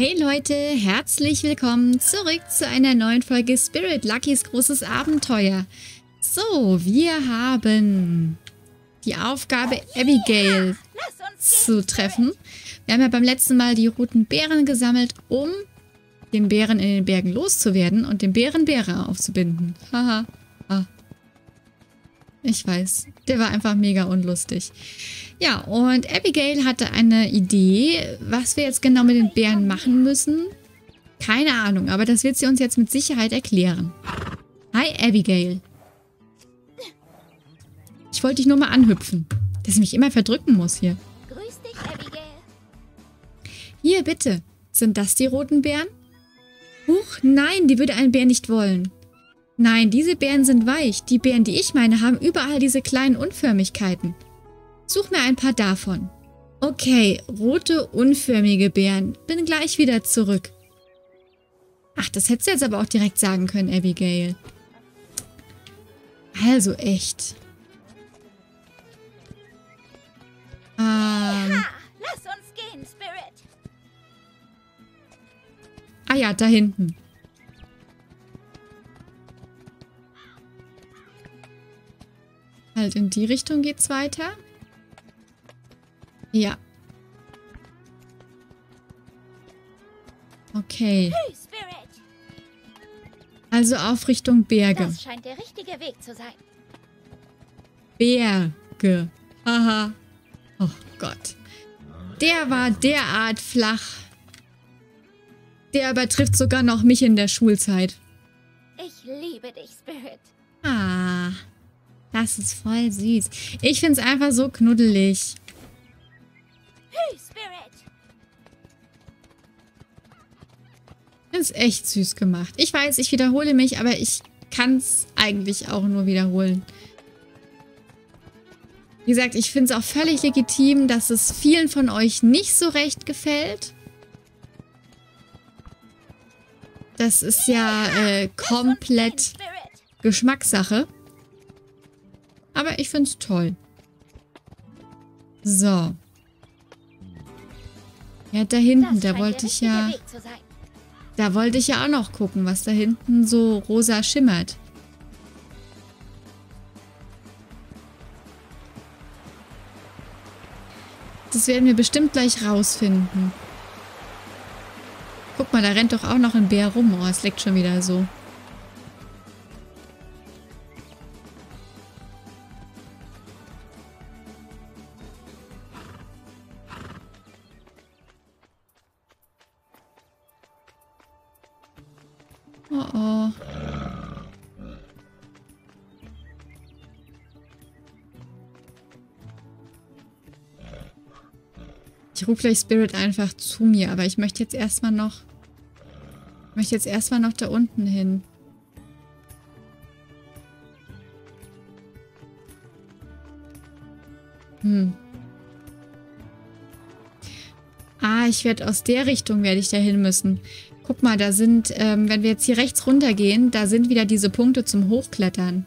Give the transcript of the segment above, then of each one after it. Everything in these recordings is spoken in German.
Hey Leute, herzlich willkommen zurück zu einer neuen Folge Spirit Luckys großes Abenteuer. So, wir haben die Aufgabe, Abigail zu treffen. Wir haben ja beim letzten Mal die roten Beeren gesammelt, um den Bären in den Bergen loszuwerden und den Bären Beere aufzubinden. Haha. Ich weiß, der war einfach mega unlustig. Ja, und Abigail hatte eine Idee, was wir jetzt genau mit den Bären machen müssen. Keine Ahnung, aber das wird sie uns jetzt mit Sicherheit erklären. Hi, Abigail. Ich wollte dich nur mal anhüpfen, dass ich mich immer verdrücken muss hier. Grüß dich, Abigail. Hier, bitte. Sind das die roten Beeren? Huch, nein, die würde ein Bär nicht wollen. Nein, diese Beeren sind weich. Die Beeren, die ich meine, haben überall diese kleinen Unförmigkeiten. Such mir ein paar davon. Okay, rote, unförmige Beeren. Bin gleich wieder zurück. Ach, das hättest du jetzt aber auch direkt sagen können, Abigail. Also echt. Ha, lass uns gehen, Spirit. Ah ja, da hinten. Halt, in die Richtung geht's weiter. Ja. Okay. Hey, Spirit. Also auf Richtung Berge. Das scheint der richtige Weg zu sein. Berge. Haha. Oh Gott. Der war derart flach. Der übertrifft sogar noch mich in der Schulzeit. Ich liebe dich, Spirit. Ah. Das ist voll süß. Ich finde es einfach so knuddelig. Hey, Spirit. Das ist echt süß gemacht. Ich weiß, ich wiederhole mich, aber ich kann es eigentlich auch nur wiederholen. Wie gesagt, ich finde es auch völlig legitim, dass es vielen von euch nicht so recht gefällt. Das ist ja komplett Geschmackssache. Aber ich finde es toll. So. Ja, da hinten, da wollte ich ja... Da wollte ich ja auch noch gucken, was da hinten so rosa schimmert. Das werden wir bestimmt gleich rausfinden. Guck mal, da rennt doch auch noch ein Bär rum. Oh, es leckt schon wieder so. Oh oh. Ich rufe gleich Spirit einfach zu mir, aber ich möchte jetzt erstmal noch... da unten hin. Ah, ich werde aus der Richtung werde ich da hin müssen. Guck mal, da sind, wenn wir jetzt hier rechts runter gehen, da sind wieder diese Punkte zum Hochklettern.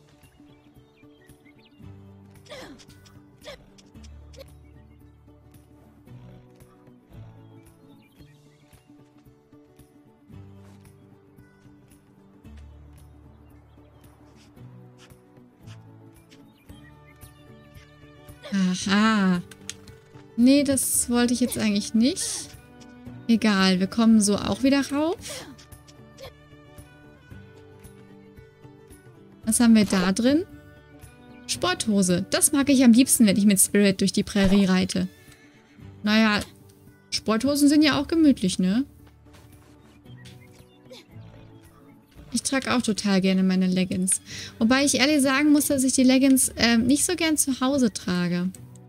Aha. Nee, das wollte ich jetzt eigentlich nicht. Egal, wir kommen so auch wieder rauf. Was haben wir da drin? Sporthose. Das mag ich am liebsten, wenn ich mit Spirit durch die Prärie reite. Naja, Sporthosen sind ja auch gemütlich, ne? Ich trage auch total gerne meine Leggings. Wobei ich ehrlich sagen muss, dass ich die Leggings nicht so gern zu Hause trage.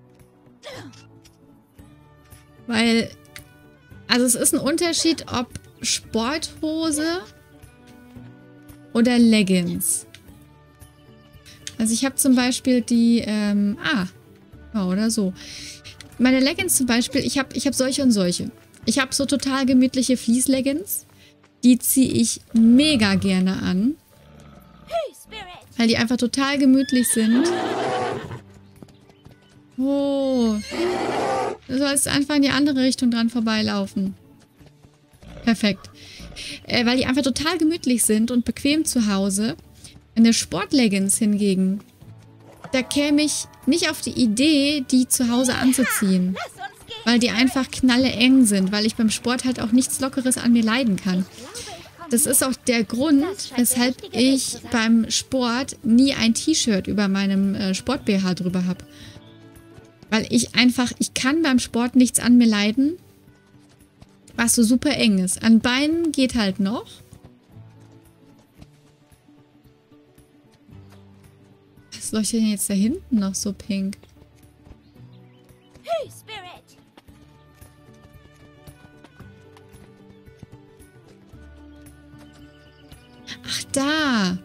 Weil... Also es ist ein Unterschied, ob Sporthose oder Leggings. Also ich habe zum Beispiel die, ja, oder so. Meine Leggings zum Beispiel, ich hab solche und solche. Ich habe so total gemütliche Fleece-Leggings. Die ziehe ich mega gerne an. Weil die einfach total gemütlich sind. Oh. Du sollst einfach in die andere Richtung dran vorbeilaufen. Perfekt. Weil die einfach total gemütlich sind und bequem zu Hause. Eine Sportleggings hingegen, da käme ich nicht auf die Idee, die zu Hause anzuziehen. Lass uns gehen. Weil die einfach knalleeng sind, weil ich beim Sport halt auch nichts Lockeres an mir leiden kann. Das ist auch der Grund, weshalb ich beim Sport nie ein T-Shirt über meinem Sport-BH drüber habe. Weil ich kann beim Sport nichts an mir leiden, was so super eng ist. An Beinen geht halt noch. Was leuchtet denn jetzt da hinten noch so pink? Hey, Spirit. Ach, da.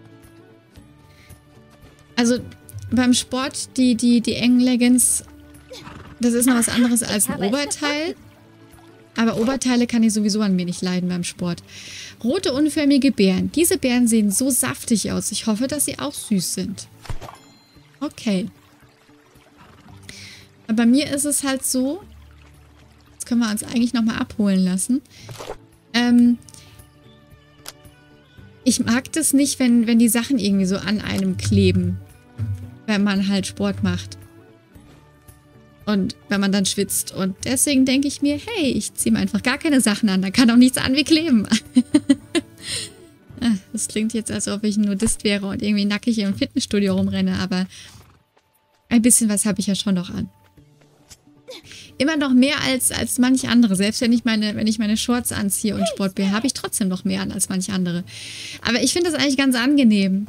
Also beim Sport, die engen Leggings, das ist noch was anderes als ein Oberteil. Aber Oberteile kann ich sowieso an mir nicht leiden beim Sport. Rote, unförmige Beeren. Diese Beeren sehen so saftig aus. Ich hoffe, dass sie auch süß sind. Okay. Aber bei mir ist es halt so, das können wir uns eigentlich nochmal abholen lassen. Ich mag das nicht, wenn die Sachen irgendwie so an einem kleben, wenn man halt Sport macht. Und wenn man dann schwitzt. Und deswegen denke ich mir, hey, ich ziehe mir einfach gar keine Sachen an. Da kann auch nichts an wie kleben. Das klingt jetzt, als ob ich ein Nudist wäre und irgendwie nackig im Fitnessstudio rumrenne. Aber ein bisschen was habe ich ja schon noch an. Immer noch mehr als manch andere. Selbst wenn ich meine Shorts anziehe und Sport-BH, habe ich trotzdem noch mehr an als manch andere. Aber ich finde das eigentlich ganz angenehm.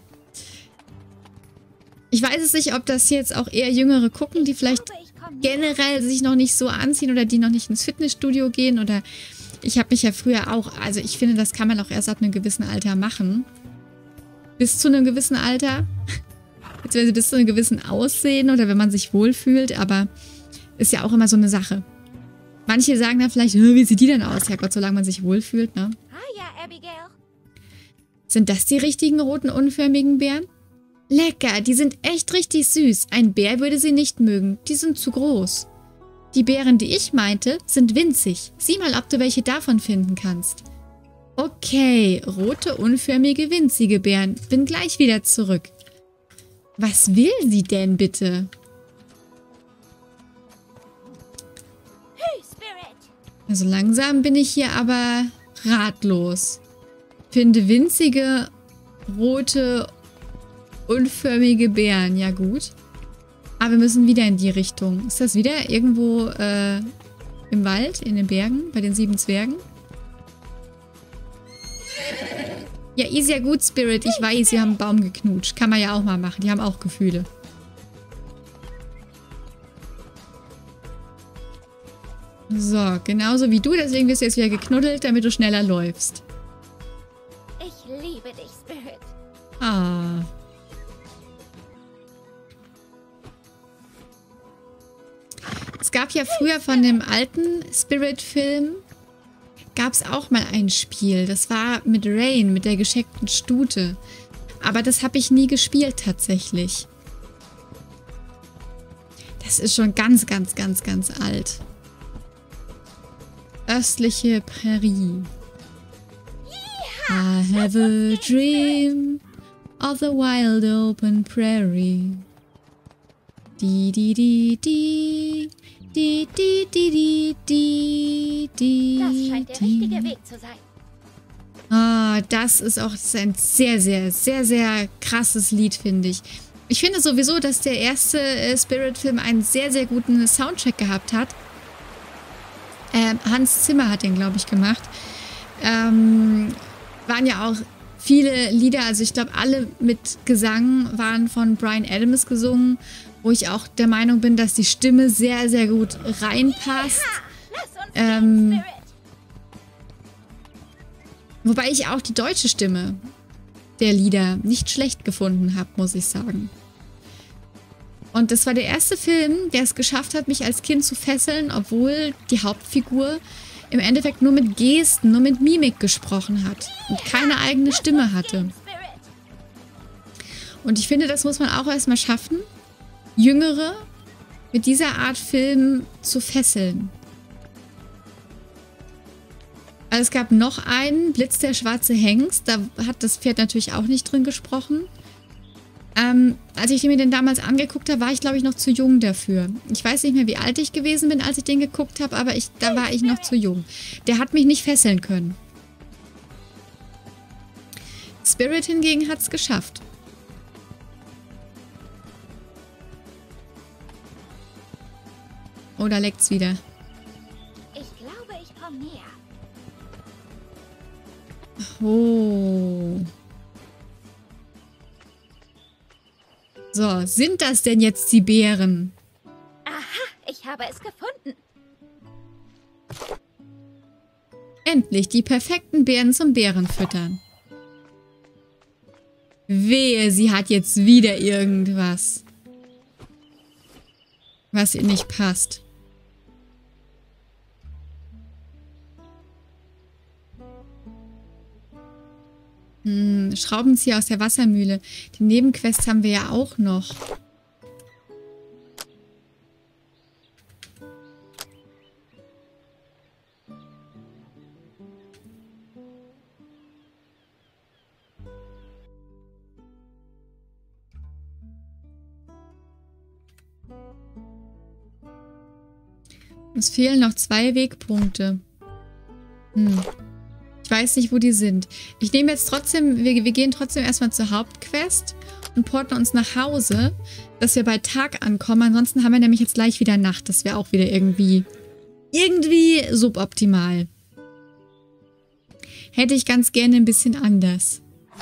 Ich weiß es nicht, ob das jetzt auch eher Jüngere gucken, die vielleicht generell sich noch nicht so anziehen oder die noch nicht ins Fitnessstudio gehen. Oder ich habe mich ja früher auch, also ich finde, das kann man auch erst ab einem gewissen Alter machen. Bis zu einem gewissen Alter. Beziehungsweise bis zu einem gewissen Aussehen oder wenn man sich wohlfühlt. Aber ist ja auch immer so eine Sache. Manche sagen dann vielleicht, wie sieht die denn aus? Ja Gott, solange man sich wohlfühlt, ne? Hiya, Abigail. Sind das die richtigen roten, unförmigen Beeren? Lecker, die sind echt richtig süß. Ein Bär würde sie nicht mögen. Die sind zu groß. Die Beeren, die ich meinte, sind winzig. Sieh mal, ob du welche davon finden kannst. Okay, rote, unförmige, winzige Beeren. Bin gleich wieder zurück. Was will sie denn bitte? Hey, Spirit. Also langsam bin ich hier aber ratlos. Finde winzige, rote, unförmige Beeren. Ja gut. Aber wir müssen wieder in die Richtung. Ist das wieder irgendwo im Wald, in den Bergen, bei den 7 Zwergen? Ja, ist ja gut, Spirit. Ich weiß, sie haben einen Baum geknutscht. Kann man ja auch mal machen. Die haben auch Gefühle. So, genauso wie du. Deswegen wirst du jetzt wieder geknuddelt, damit du schneller läufst. Ich liebe dich, Spirit. Ah. Es gab ja früher von dem alten Spirit-Film, gab es auch mal ein Spiel. Das war mit Rain, mit der gescheckten Stute. Aber das habe ich nie gespielt tatsächlich. Das ist schon ganz, ganz, ganz, ganz alt. Östliche Prärie. I have a dream of the wild open prairie. Di di di di di di di di di. Das scheint der richtige Weg zu sein. Ah, das ist auch ein sehr, sehr, sehr, sehr krasses Lied, finde ich. Ich finde sowieso, dass der erste Spirit-Film einen sehr, sehr guten Soundtrack gehabt hat. Hans Zimmer hat den, glaube ich, gemacht. Waren ja auch viele Lieder, also ich glaube, alle mit Gesang waren von Bryan Adams gesungen, wo ich auch der Meinung bin, dass die Stimme sehr, sehr gut reinpasst. Lass uns gehen, Spirit. Wobei ich auch die deutsche Stimme der Lieder nicht schlecht gefunden habe, muss ich sagen. Und das war der erste Film, der es geschafft hat, mich als Kind zu fesseln, obwohl die Hauptfigur im Endeffekt nur mit Gesten, nur mit Mimik gesprochen hat und keine eigene Stimme hatte. Und ich finde, das muss man auch erstmal schaffen, Jüngere mit dieser Art Film zu fesseln. Also es gab noch einen, Blitz der schwarze Hengst. Da hat das Pferd natürlich auch nicht drin gesprochen. Als ich mir den damals angeguckt habe, war ich, glaube ich, noch zu jung dafür. Ich weiß nicht mehr, wie alt ich gewesen bin, als ich den geguckt habe, aber da war ich noch zu jung. Der hat mich nicht fesseln können. Spirit hingegen hat es geschafft. Oh, da leckt's wieder. Ich glaube, ich komme näher. Oh. So, sind das denn jetzt die Beeren? Aha, ich habe es gefunden. Endlich die perfekten Beeren zum Bärenfüttern. Wehe, sie hat jetzt wieder irgendwas, was ihr nicht passt. Schraubenzieher aus der Wassermühle. Die Nebenquests haben wir ja auch noch. Es fehlen noch 2 Wegpunkte. Ich weiß nicht, wo die sind. Ich nehme jetzt trotzdem, wir gehen trotzdem erstmal zur Hauptquest und porten uns nach Hause, dass wir bei Tag ankommen. Ansonsten haben wir nämlich jetzt gleich wieder Nacht. Das wäre auch wieder irgendwie suboptimal. Hätte ich ganz gerne ein bisschen anders.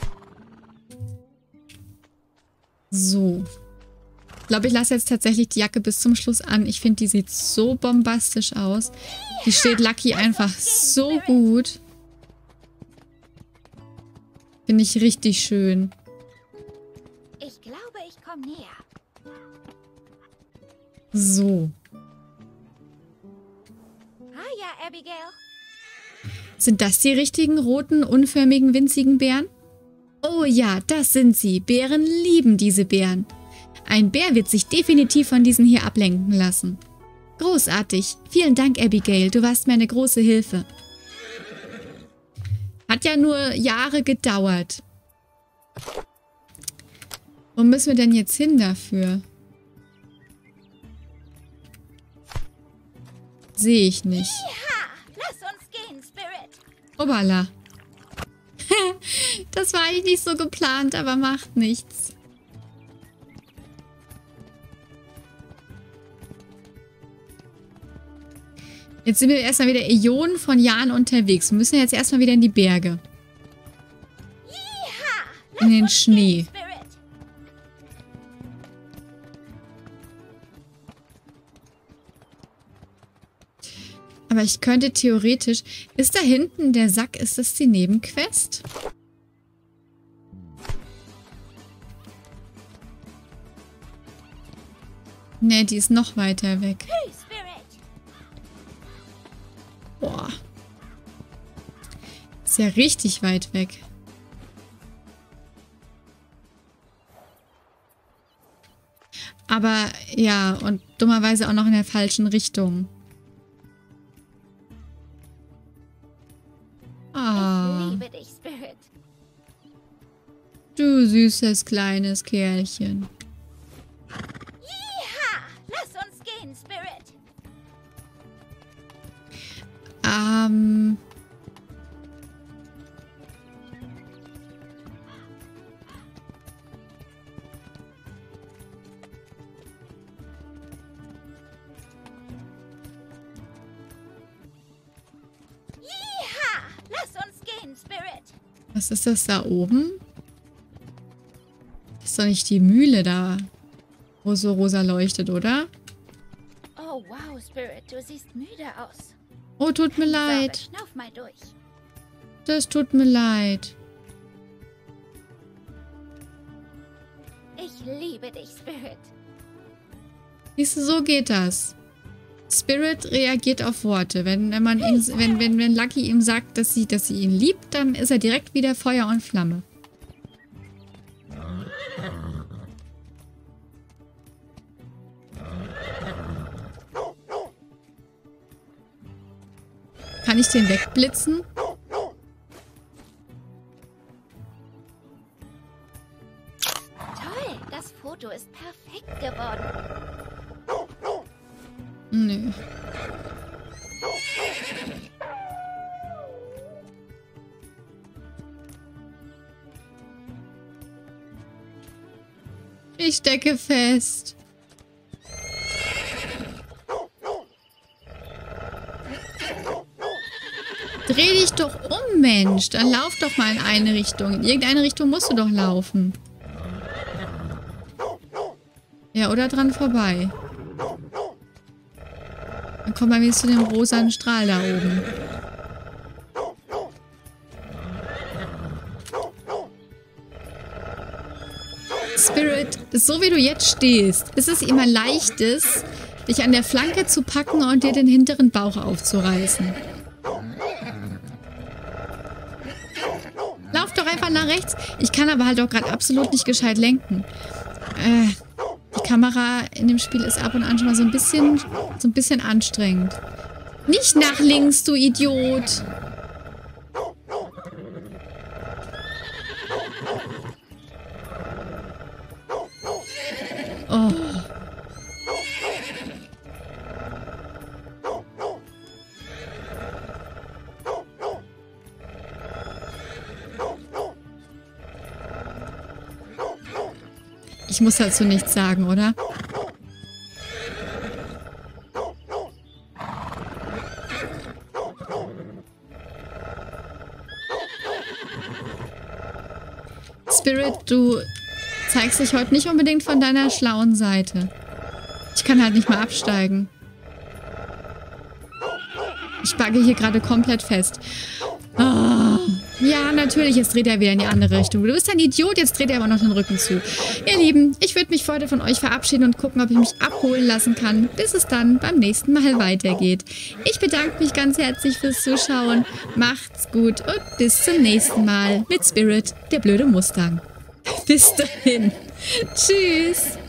So. Ich glaube, ich lasse jetzt tatsächlich die Jacke bis zum Schluss an. Ich finde, die sieht so bombastisch aus. Die steht Lucky einfach so gut. Finde ich richtig schön. Ich glaube, ich komme näher. So. Hiya, Abigail. Sind das die richtigen roten, unförmigen, winzigen Bären? Oh ja, das sind sie. Bären lieben diese Bären. Ein Bär wird sich definitiv von diesen hier ablenken lassen. Großartig. Vielen Dank, Abigail. Du warst mir eine große Hilfe. Hat ja nur Jahre gedauert. Wo müssen wir denn jetzt hin dafür? Sehe ich nicht. Ja, lass uns gehen, Spirit. Obala. Das war eigentlich nicht so geplant, aber macht nichts. Jetzt sind wir erstmal wieder Äonen von Jahren unterwegs. Wir müssen jetzt erstmal wieder in die Berge. In den Schnee. Aber ich könnte theoretisch... Ist da hinten der Sack? Ist das die Nebenquest? Ne, die ist noch weiter weg. Boah. Ist ja richtig weit weg. Aber ja, und dummerweise auch noch in der falschen Richtung. Ah. Ich liebe dich, Spirit. Du süßes kleines Kerlchen. Ja, lass uns gehen, Spirit. Was ist das da oben? Das ist doch nicht die Mühle da, wo so rosa leuchtet, oder? Oh, wow, Spirit, du siehst müde aus. Oh, tut mir Sorge, leid. schnauf mal durch. Das tut mir leid. Ich liebe dich, Spirit. Siehst du, so geht das. Spirit reagiert auf Worte. Wenn Lucky ihm sagt, dass sie ihn liebt, dann ist er direkt wieder Feuer und Flamme. Kann ich den wegblitzen? Foto ist perfekt geworden. Nö. Ich stecke fest. Dreh dich doch um, Mensch. Dann lauf doch mal in eine Richtung. In irgendeine Richtung musst du doch laufen. Ja, oder dran vorbei. Dann kommen wir wieder zu dem rosanen Strahl da oben. Spirit, so wie du jetzt stehst, ist es immer leichtes, dich an der Flanke zu packen und dir den hinteren Bauch aufzureißen. Lauf doch einfach nach rechts. Ich kann aber halt auch gerade absolut nicht gescheit lenken. Die Kamera in dem Spiel ist ab und an schon mal so ein bisschen anstrengend. Nicht nach links, du Idiot! Oh. Ich muss dazu nichts sagen, oder? Spirit, du zeigst dich heute nicht unbedingt von deiner schlauen Seite. Ich kann halt nicht mal absteigen. Ich bugge hier gerade komplett fest. Oh. Ja, natürlich, jetzt dreht er wieder in die andere Richtung. Du bist ein Idiot, jetzt dreht er aber noch den Rücken zu. Ihr Lieben, ich würde mich für heute von euch verabschieden und gucken, ob ich mich abholen lassen kann, bis es dann beim nächsten Mal weitergeht. Ich bedanke mich ganz herzlich fürs Zuschauen. Macht's gut und bis zum nächsten Mal mit Spirit, der blöde Mustang. Bis dahin. Tschüss.